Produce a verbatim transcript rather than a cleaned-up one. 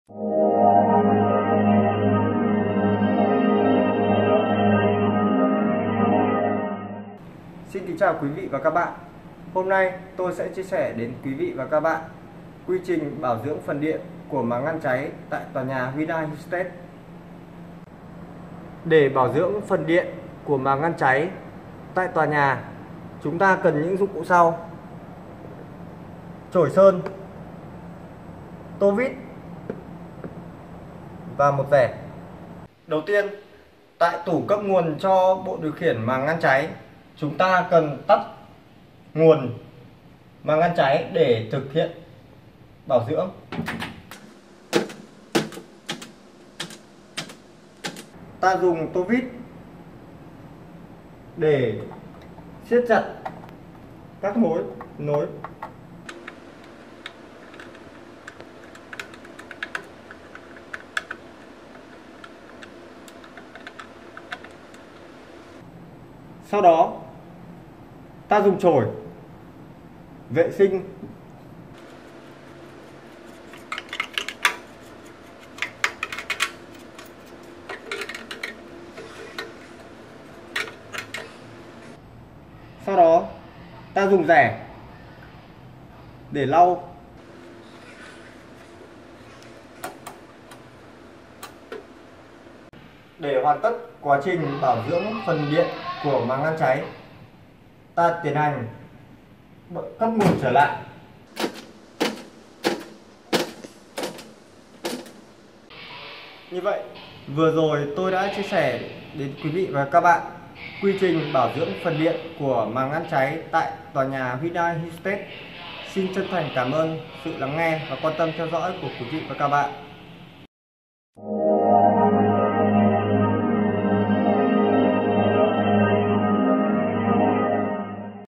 Xin kính chào quý vị và các bạn. Hôm nay tôi sẽ chia sẻ đến quý vị và các bạn quy trình bảo dưỡng phần điện của màng ngăn cháy tại tòa nhà Hyundai Husted. Để bảo dưỡng phần điện của màng ngăn cháy tại tòa nhà, chúng ta cần những dụng cụ sau: chổi sơn, tô vít và một rẻ. Đầu tiên, tại tủ cấp nguồn cho bộ điều khiển màng ngăn cháy, chúng ta cần tắt nguồn màng ngăn cháy để thực hiện bảo dưỡng. Ta dùng tô vít để siết chặt các mối nối. Sau đó ta dùng chổi vệ sinh sau đó ta dùng rẻ để lau. Để hoàn tất quá trình bảo dưỡng phần điện của màng ngăn cháy, ta tiến hành cấp nguồn trở lại. Như vậy, vừa rồi tôi đã chia sẻ đến quý vị và các bạn quy trình bảo dưỡng phần điện của màng ngăn cháy tại tòa nhà Hyundai Husted. Xin chân thành cảm ơn sự lắng nghe và quan tâm theo dõi của quý vị và các bạn.